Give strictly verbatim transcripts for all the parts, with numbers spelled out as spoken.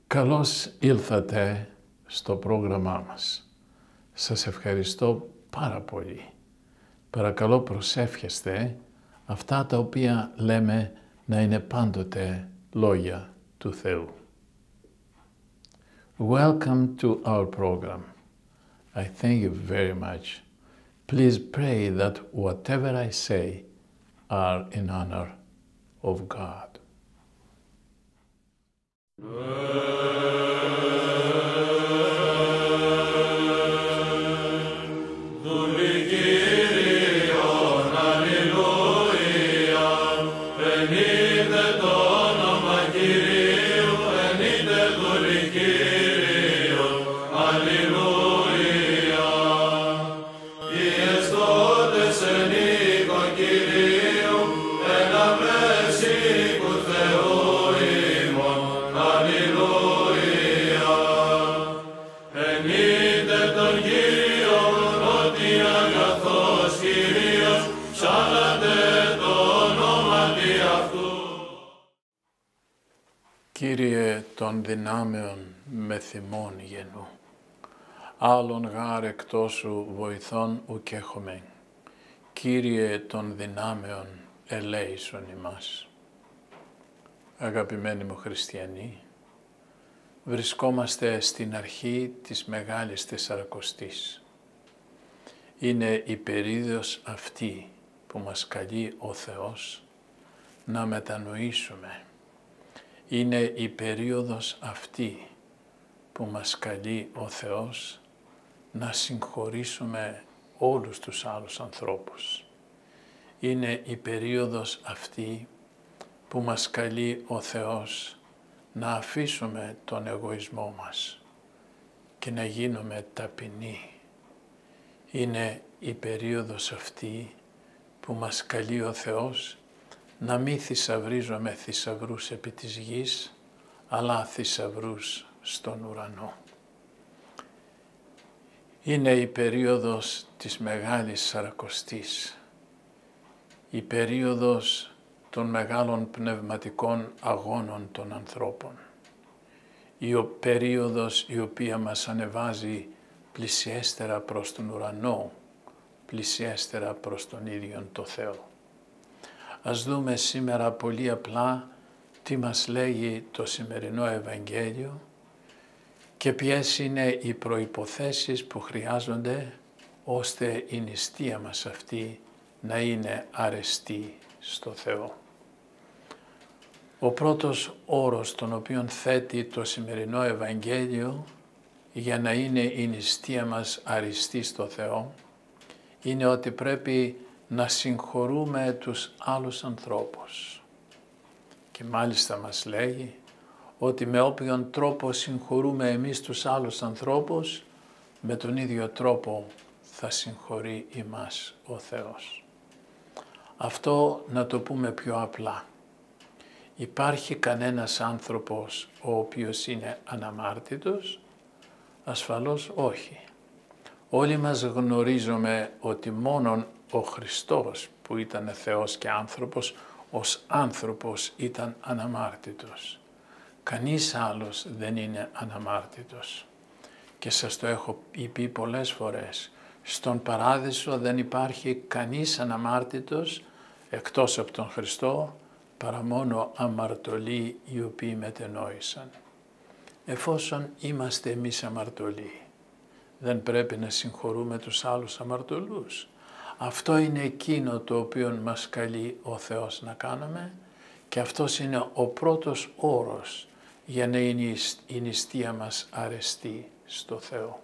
Καλώς ήλθατε στο πρόγραμμά μας. Σας ευχαριστώ πάρα πολύ. Παρακαλώ προσεύχεστε αυτά τα οποία λέμε να είναι πάντοτε λόγια του Θεού. Welcome to our program. I thank you very much. Please pray that whatever I say are in honor of God. Κύριε των δυνάμεων με θυμών γενού, άλλον γάρ εκτός σου βοηθών ουκ έχομεν. Κύριε των δυνάμεων ελέησον ημάς. Αγαπημένοι μου χριστιανοί, βρισκόμαστε στην αρχή της Μεγάλης Τεσσαρακοστής. Είναι η περίοδος αυτή που μας καλεί ο Θεός να μετανοήσουμε. Είναι η περίοδος αυτή που μας καλεί ο Θεός να συγχωρήσουμε όλους τους άλλους ανθρώπους. Είναι η περίοδος αυτή που μας καλεί ο Θεός να αφήσουμε τον εγωισμό μας και να γίνουμε ταπεινοί. Είναι η περίοδος αυτή που μας καλεί ο Θεός να μην θησαυρίζουμε θησαυρούς επί της γης, αλλά θησαυρούς στον ουρανό. Είναι η περίοδος της Μεγάλης Σαρακοστής, η περίοδος των μεγάλων πνευματικών αγώνων των ανθρώπων, η περίοδος η οποία μας ανεβάζει πλησιέστερα προς τον ουρανό, πλησιέστερα προς τον ίδιον το Θεό. Ας δούμε σήμερα πολύ απλά τι μας λέγει το σημερινό Ευαγγέλιο και ποιες είναι οι προϋποθέσεις που χρειάζονται ώστε η νηστεία μας αυτή να είναι αρεστή στο Θεό. Ο πρώτος όρος τον οποίον θέτει το σημερινό Ευαγγέλιο για να είναι η νηστεία μας αριστή στο Θεό είναι ότι πρέπει να συγχωρούμε τους άλλους ανθρώπους. Και μάλιστα μας λέγει ότι με όποιον τρόπο συγχωρούμε εμείς τους άλλους ανθρώπους, με τον ίδιο τρόπο θα συγχωρεί ημάς ο Θεός. Αυτό να το πούμε πιο απλά. Υπάρχει κανένας άνθρωπος ο οποίος είναι αναμάρτητος? Ασφαλώς όχι. Όλοι μας γνωρίζουμε ότι μόνον ο Χριστός που ήταν Θεός και άνθρωπος, ως άνθρωπος ήταν αναμάρτητος. Κανείς άλλος δεν είναι αναμάρτητος. Και σας το έχω πει πολλές φορές. Στον Παράδεισο δεν υπάρχει κανείς αναμάρτητος εκτός από τον Χριστό, παρά μόνο αμαρτωλοί οι οποίοι μετενόησαν. Εφόσον είμαστε εμείς αμαρτωλοί, δεν πρέπει να συγχωρούμε τους άλλους αμαρτωλούς. Αυτό είναι εκείνο το οποίο μας καλεί ο Θεός να κάνουμε και αυτός είναι ο πρώτος όρος για να είναι η νηστεία μας αρεστή στο Θεό.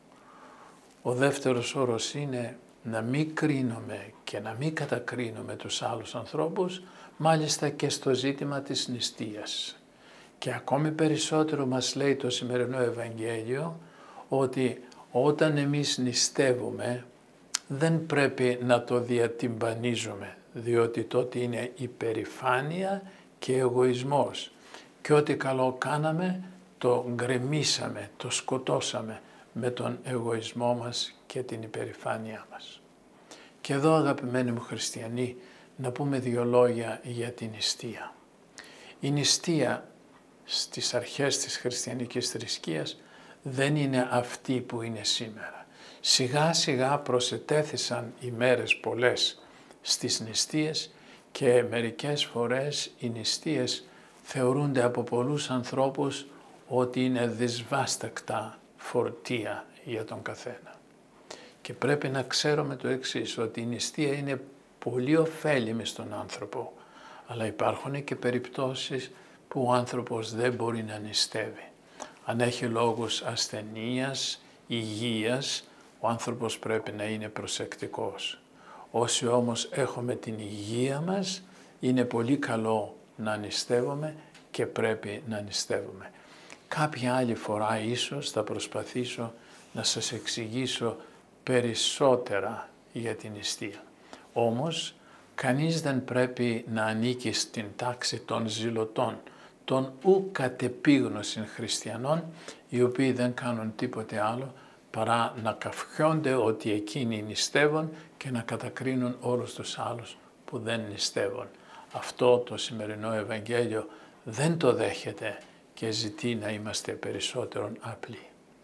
Ο δεύτερος όρος είναι να μην κρίνουμε και να μην κατακρίνουμε τους άλλους ανθρώπους, μάλιστα και στο ζήτημα της νηστείας. Και ακόμη περισσότερο μας λέει το σημερινό Ευαγγέλιο ότι όταν εμείς νηστεύουμε δεν πρέπει να το διατυμπανίζουμε, διότι τότε είναι υπερηφάνεια και εγωισμός. Και ό,τι καλό κάναμε το γκρεμίσαμε, το σκοτώσαμε με τον εγωισμό μας και την υπερηφάνειά μας. Και εδώ, αγαπημένοι μου χριστιανοί, να πούμε δύο λόγια για την νηστεία. Η νηστεία στις αρχές της χριστιανικής θρησκείας δεν είναι αυτή που είναι σήμερα. Σιγά σιγά προσετέθησαν οι μέρες πολλές στις νηστείες και μερικές φορές οι νηστείες θεωρούνται από πολλούς ανθρώπους ότι είναι δυσβάστακτα φορτία για τον καθένα. Και πρέπει να ξέρουμε το εξής, ότι η νηστεία είναι πολύ ωφέλιμη στον άνθρωπο, αλλά υπάρχουν και περιπτώσεις που ο άνθρωπος δεν μπορεί να νηστεύει. Αν έχει λόγους ασθενείας, υγείας, ο άνθρωπος πρέπει να είναι προσεκτικός. Όσοι όμως έχουμε την υγεία μας, είναι πολύ καλό να νηστεύουμε και πρέπει να νηστεύουμε. Κάποια άλλη φορά ίσως θα προσπαθήσω να σας εξηγήσω περισσότερα για την νηστεία. Όμως, κανείς δεν πρέπει να ανήκει στην τάξη των ζηλωτών, των ου κατεπίγνωσιν χριστιανών, οι οποίοι δεν κάνουν τίποτε άλλο παρά να καυχιόνται ότι εκείνοι νηστεύουν και να κατακρίνουν όλους τους άλλους που δεν νηστεύουν. Αυτό το σημερινό Ευαγγέλιο δεν το δέχεται και ζητεί να είμαστε περισσότερο απλοί.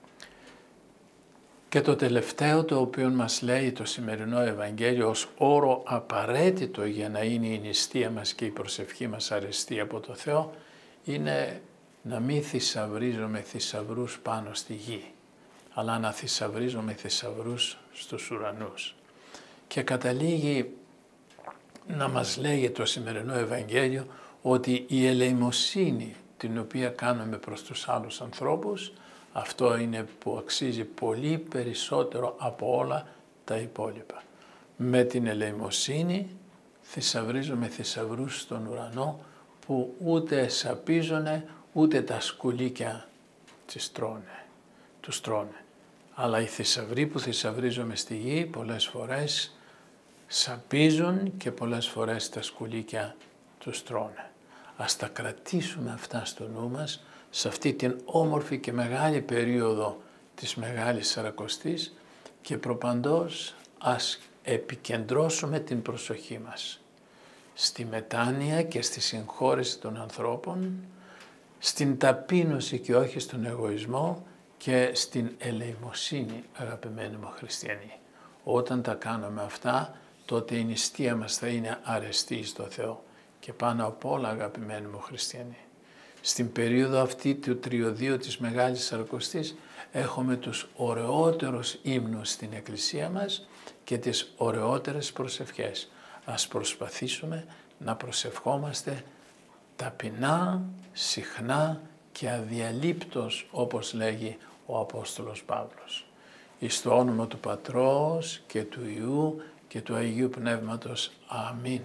Και το τελευταίο το οποίο μας λέει το σημερινό Ευαγγέλιο ως όρο απαραίτητο για να είναι η νηστεία μας και η προσευχή μας αρεστή από το Θεό είναι να μην θησαυρίζουμε θησαυρούς πάνω στη γη, αλλά να θησαυρίζουμε θησαυρούς στους ουρανούς. Και καταλήγει να μας λέγει το σημερινό Ευαγγέλιο ότι η ελεημοσύνη την οποία κάνουμε προς τους άλλους ανθρώπους, αυτό είναι που αξίζει πολύ περισσότερο από όλα τα υπόλοιπα. Με την ελεημοσύνη θησαυρίζουμε θησαυρούς στον ουρανό που ούτε σαπίζουνε ούτε τα σκουλίκια τις τρώνε, τους τρώνε. Αλλά οι θησαυροί που θησαυρίζουμε στη γη πολλές φορές σαπίζουν και πολλές φορές τα σκουλίκια τους τρώνε. Ας τα κρατήσουμε αυτά στο νου μας σε αυτή την όμορφη και μεγάλη περίοδο της Μεγάλης Σαρακοστής και προπαντός ας επικεντρώσουμε την προσοχή μας στη μετάνοια και στη συγχώρεση των ανθρώπων, στην ταπείνωση και όχι στον εγωισμό και στην ελεημοσύνη, αγαπημένοι μου χριστιανοί. Όταν τα κάνουμε αυτά, τότε η νηστεία μας θα είναι αρεστή στο Θεό. Και πάνω απ' όλα, αγαπημένοι μου χριστιανοί, στην περίοδο αυτή του τριωδίου της Μεγάλης Σαρακοστής έχουμε τους ωραιότερους ύμνους στην Εκκλησία μας και τις ωραιότερες προσευχές. Ας προσπαθήσουμε να προσευχόμαστε ταπεινά, συχνά και αδιαλείπτως, όπως λέγει ο Απόστολος Παύλος. Εις το όνομα του Πατρός και του Υιού και του Αγίου Πνεύματος. Αμήν.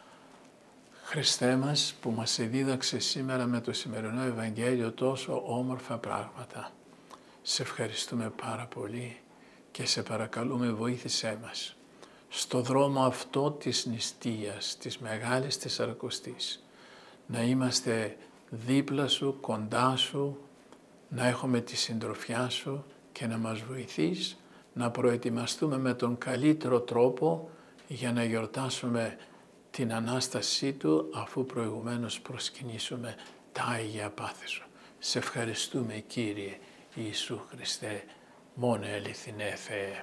Χριστέ μας που μας εδίδαξε σήμερα με το σημερινό Ευαγγέλιο τόσο όμορφα πράγματα. Σε ευχαριστούμε πάρα πολύ και σε παρακαλούμε βοήθησέ μας στο δρόμο αυτό της νηστείας, της Μεγάλης της Σαρακοστής, να είμαστε δίπλα σου, κοντά σου, να έχουμε τη συντροφιά σου και να μας βοηθείς να προετοιμαστούμε με τον καλύτερο τρόπο για να γιορτάσουμε την Ανάστασή Του αφού προηγουμένως προσκυνήσουμε τα Άγια Πάθη Σου. Σε ευχαριστούμε Κύριε Ιησού Χριστέ, μόνο αληθινέ Θεέ.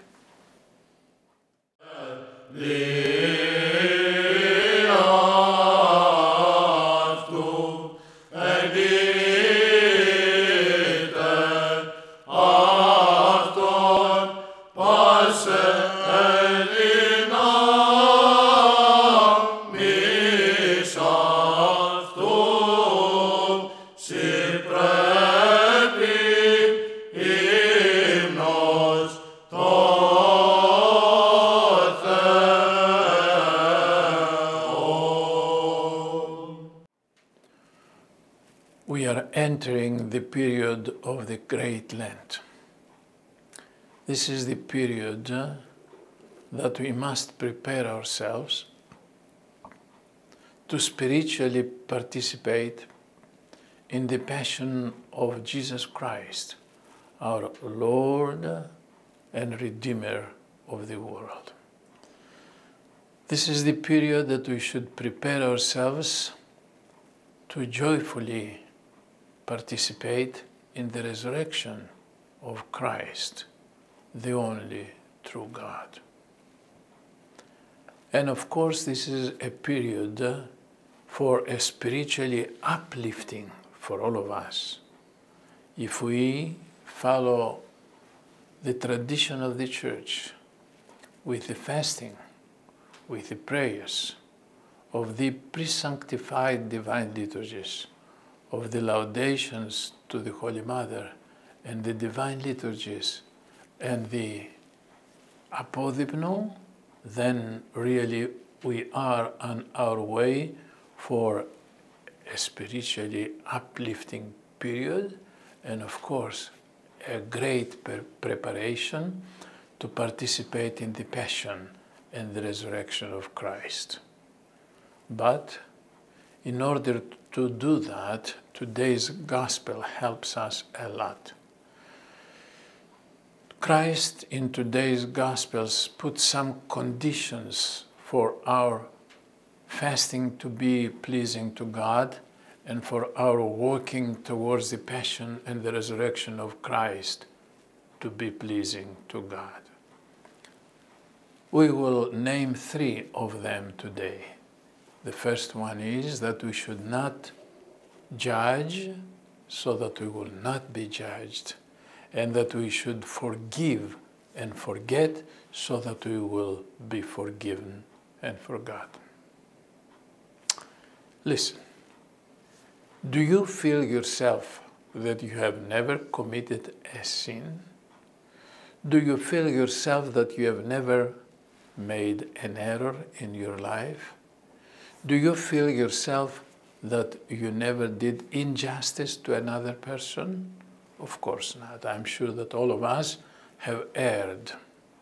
We are entering the period of the Great Lent. This is the period uh, that we must prepare ourselves to spiritually participate in the passion of Jesus Christ, our Lord and Redeemer of the world. This is the period that we should prepare ourselves to joyfully participate in the resurrection of Christ, the only true God. And of course, this is a period for a spiritually uplifting for all of us. If we follow the tradition of the church with the fasting, with the prayers, of the pre-sanctified divine liturgies, of the laudations to the Holy Mother, and the divine liturgies, and the apodipno, then really we are on our way for a spiritually uplifting period, and of course a great pre preparation to participate in the passion and the resurrection of Christ. But in order to do that, today's gospel helps us a lot. Christ in today's Gospels put some conditions for our fasting to be pleasing to God and for our walking towards the passion and the resurrection of Christ to be pleasing to God. We will name three of them today. The first one is that we should not judge so that we will not be judged, and that we should forgive and forget so that we will be forgiven and forgotten. Listen, do you feel yourself that you have never committed a sin? Do you feel yourself that you have never made an error in your life? Do you feel yourself that you never did injustice to another person? Of course not. I'm sure that all of us have erred.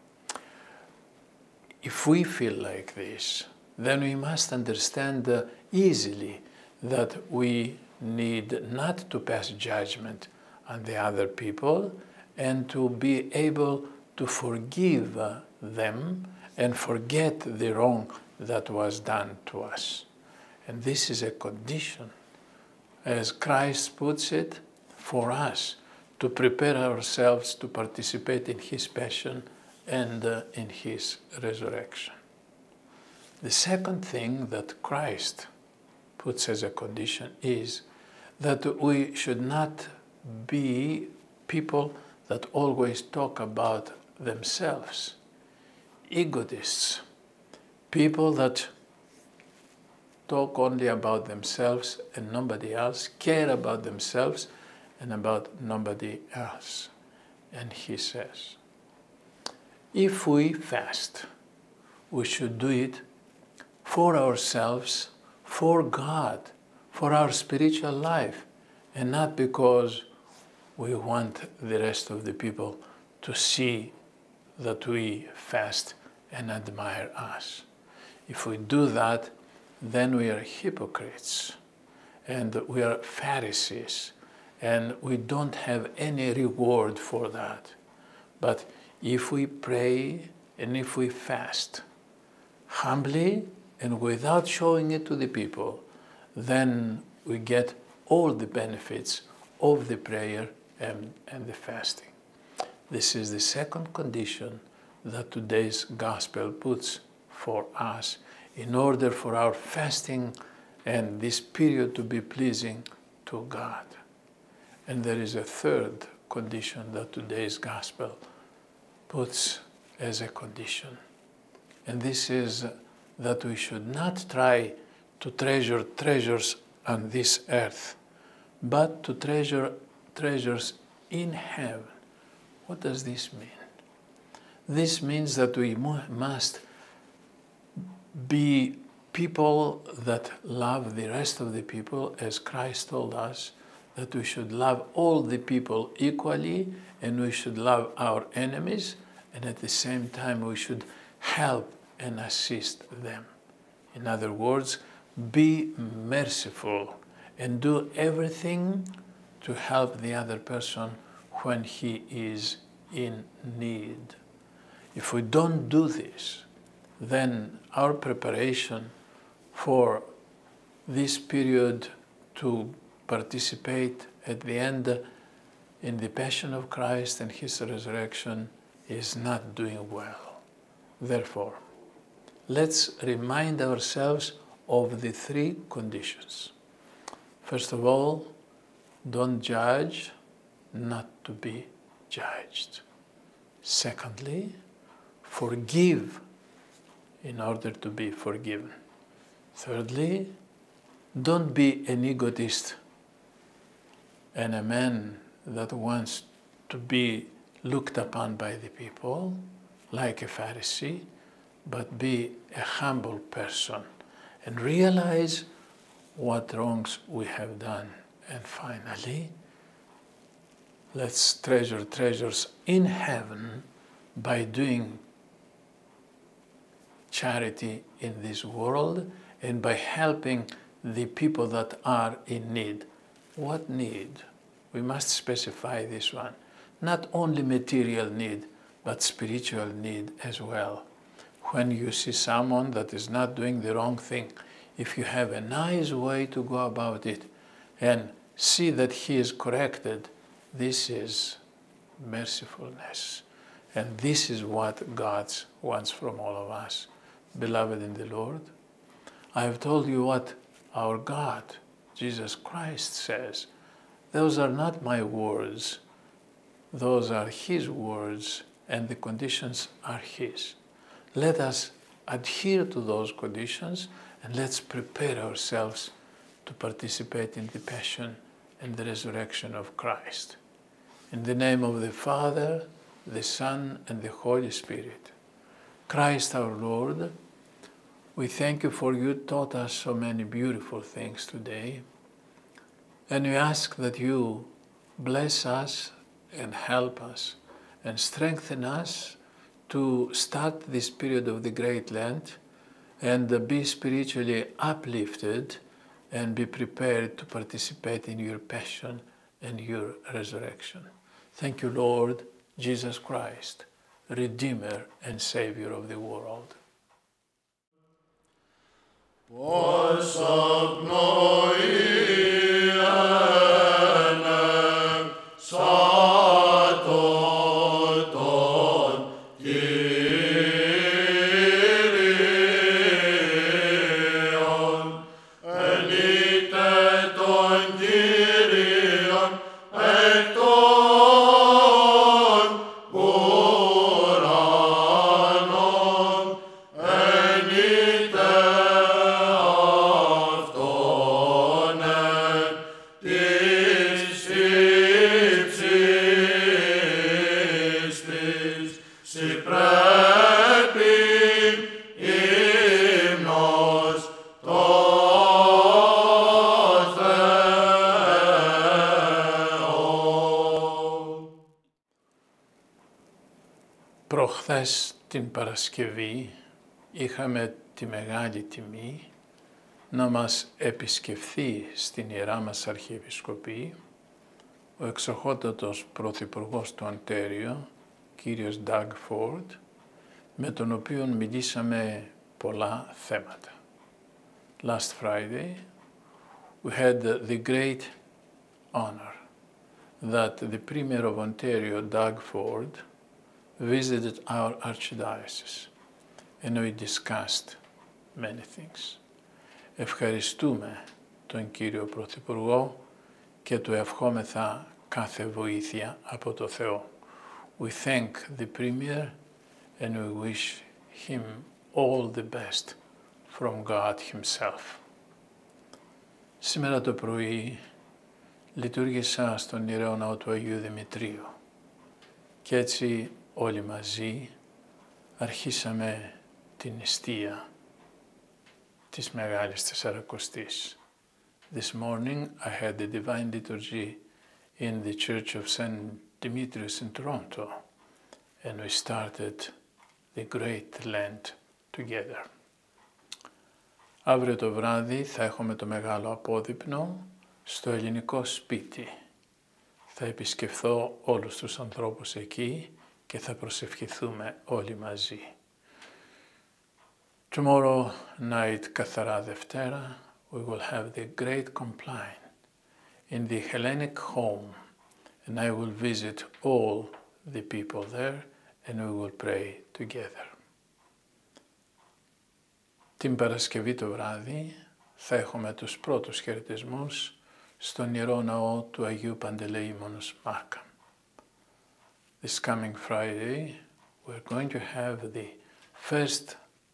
If we feel like this, then we must understand uh, easily that we need not to pass judgment on the other people and to be able to forgive uh, them and forget the wrong that was done to us. And this is a condition, as Christ puts it, for us to prepare ourselves to participate in his passion and uh, in his resurrection. The second thing that Christ puts as a condition is that we should not be people that always talk about themselves, egotists, people that talk only about themselves and nobody else, care about themselves and about nobody else. And he says, if we fast, we should do it for ourselves, for God, for our spiritual life, and not because we want the rest of the people to see that we fast and admire us. If we do that, then we are hypocrites, and we are Pharisees, and we don't have any reward for that. But if we pray and if we fast humbly and without showing it to the people, then we get all the benefits of the prayer and, and the fasting. This is the second condition that today's gospel puts for us in order for our fasting and this period to be pleasing to God. And there is a third condition that today's gospel puts as a condition. And this is that we should not try to treasure treasures on this earth, but to treasure treasures in heaven. What does this mean? This means that we must be people that love the rest of the people, as Christ told us, that we should love all the people equally, and we should love our enemies, and at the same time we should help and assist them. In other words, be merciful and do everything to help the other person when he is in need. If we don't do this, then our preparation for this period to participate at the end, in the passion of Christ and his resurrection, is not doing well. Therefore, let's remind ourselves of the three conditions. First of all, don't judge, not to be judged. Secondly, forgive in order to be forgiven. Thirdly, don't be an egotist and a man that wants to be looked upon by the people like a Pharisee, but be a humble person and realize what wrongs we have done. And finally, let's treasure treasures in heaven by doing charity in this world and by helping the people that are in need. What need? We must specify this one. Not only material need, but spiritual need as well. When you see someone that is not doing the wrong thing, if you have a nice way to go about it and see that he is corrected, this is mercifulness. And this is what God wants from all of us. Beloved in the Lord, I have told you what our God, Jesus Christ, says. Those are not my words. Those are his words, and the conditions are his. Let us adhere to those conditions, and let's prepare ourselves to participate in the passion and the resurrection of Christ. In the name of the Father, the Son, and the Holy Spirit. Christ our Lord, we thank you for you taught us so many beautiful things today. And we ask that you bless us and help us and strengthen us to start this period of the Great Lent and be spiritually uplifted and be prepared to participate in your passion and your resurrection. Thank you, Lord Jesus Christ, Redeemer and Savior of the world. Προχθές την Παρασκευή είχαμε τη μεγάλη τιμή να μας επισκεφθεί στην Ιερά μας Αρχιεπισκοπή ο εξοχότατος Πρωθυπουργός του Οντέριο, κύριος Doug Ford, με τον οποίο μιλήσαμε πολλά θέματα. Last Friday, we had the great honor that the Premier of Ontario, Doug Ford, visited our archdiocese and we discussed many things. Ευχαριστούμε τον κύριο Πρωθυπουργό και του ευχόμεθα κάθε βοήθεια από το Θεό. We thank the Premier and we wish him all the best from God himself. Σήμερα το πρωί λειτουργήσα στον Ιεραίο Ναό του Αγίου Δημητρίου και έτσι όλοι μαζί αρχίσαμε την νηστεία της Μεγάλης Τεσσαρακοστής. This morning I had the Divine Liturgy in the Church of Saint Demetrius in Toronto and we started the Great Lent together. Αύριο το βράδυ θα έχουμε το μεγάλο απόδειπνο στο ελληνικό σπίτι. Θα επισκεφθώ όλους τους ανθρώπους εκεί και θα προσευχηθούμε όλοι μαζί. Tomorrow night, καθαρά Δευτέρα, we will have the great compline in the Hellenic home, and I will visit all the people there and we will pray together. Την Παρασκευή το βράδυ θα έχουμε τους πρώτους χαιρετισμούς στον Ιερό Ναό του Αγίου Παντελεήμονος Μάρκα. This coming Friday we're going to have the first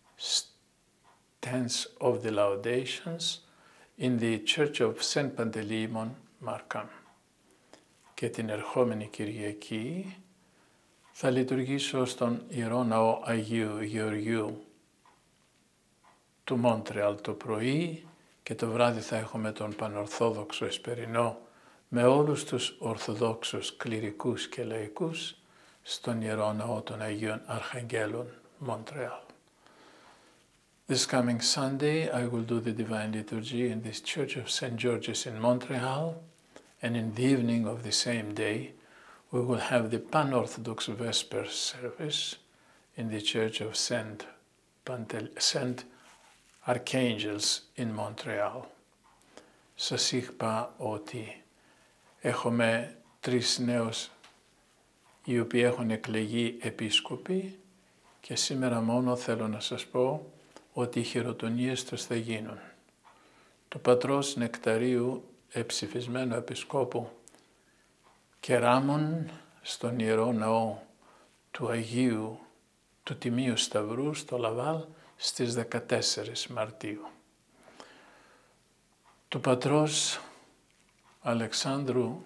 stance of the laudations in the Church of Saint Panteleimon Markan. Και την ερχόμενη Κυριακή θα λειτουργήσω στον Ιερό Ναό Αγίου Γεωργίου του Μόντρεαλ το πρωί και το βράδυ θα έχουμε τον Πανορθόδοξο Εσπερινό με όλους τους Ορθοδόξους κληρικούς και λαϊκούς στον Ιερό Ναό των Αγίων Αρχαγγέλων Μόντρεαλ. This coming Sunday I will do the Divine Liturgy in this Church of Saint George's in Montreal, and in the evening of the same day we will have the Pan-Orthodox Vesper service in the Church of Saint Pantel Saint Archangels in Montreal. Σας είπα ότι έχουμε τρεις νέους οι οποίοι έχουν εκλεγεί επίσκοποι και σήμερα μόνο θέλω να σας πω ότι οι χειροτονίες τους θα γίνουν. Το πατρός Νεκταρίου, εψηφισμένο επισκόπου Κεράμων στον Ιερό Ναό του Αγίου του Τιμίου Σταυρού στο Λαβάλ στις δεκατέσσερις Μαρτίου. Του πατρός Αλεξάνδρου,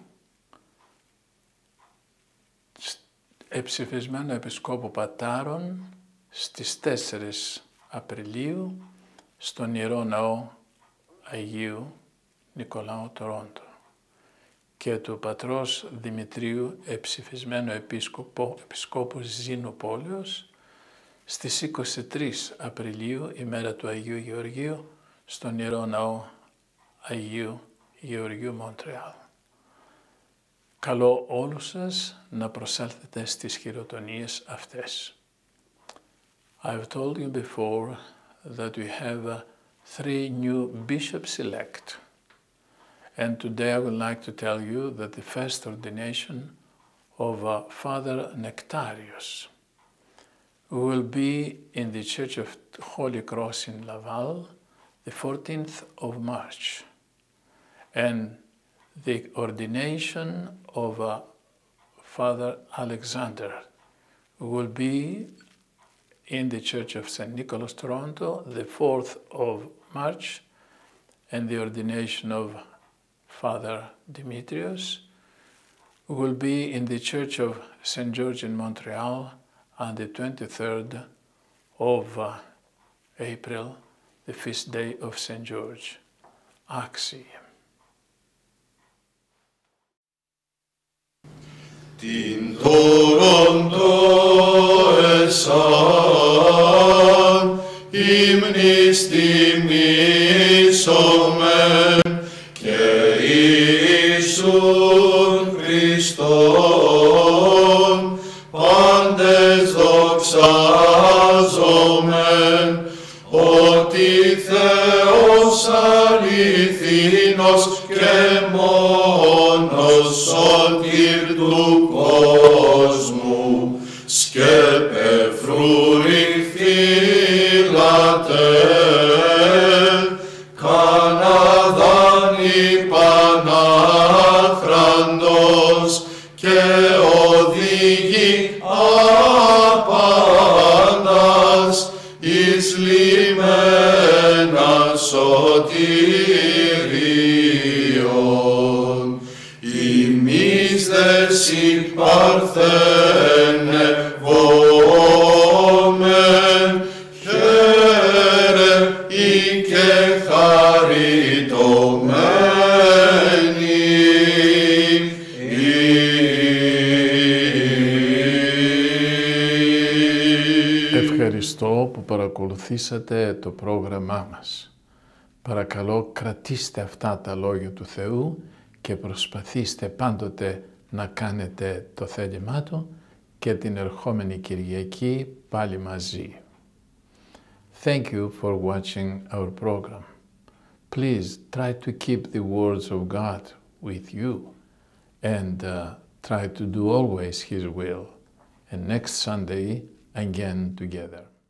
εψηφισμένο επισκόπου Πατάρων στις τέσσερις Απριλίου στον Ιερό Ναό Αγίου Νικολάου Τορόντο και του πατρός Δημητρίου, εψηφισμένο επίσκοπο, επισκόπου Ζήνου Πόλεως στις είκοσι τρεις Απριλίου, ημέρα του Αγίου Γεωργίου, στον Ιερό Ναό Αγίου Γεωργίου Μοντρεάλ. Καλώ όλους σας να προσέλθετε στις χειροτονίες αυτές. I've told you before that we have uh, three new bishops elect, and today I would like to tell you that the first ordination of uh, Father Nectarius will be in the Church of Holy Cross in Laval the fourteenth of March, and the ordination of uh, Father Alexander will be in the Church of Saint Nicholas, Toronto, the fourth of March, and the ordination of Father Demetrius will be in the Church of Saint George in Montreal on the twenty-third of uh, April, the feast day of Saint George. Άξιοι. Την Τορόντο εσάν ύμνης τιμήσομεν και Ιησούν Χριστόν πάντες δοξάζομεν ότι Θεός αληθινός και μόνος σωτήρ του κόσμου σκέπε φρούρι φύλατε Καναδάν υπανάχραντος και οδηγεί απάντας εις λιμένα σωτηρίων. Ημείς δε συμπαρθενευόμεν χαίρε ή και χαριτωμένοι. Ευχαριστώ που παρακολουθήσατε το πρόγραμμά μας. Παρακαλώ κρατήστε αυτά τα λόγια του Θεού και προσπαθήστε πάντοτε να κάνετε το θέλημά Του και την ερχόμενη Κυριακή πάλι μαζί. Thank you for watching our program. Please try to keep the words of God with you and uh, try to do always His will. And next Sunday, again together.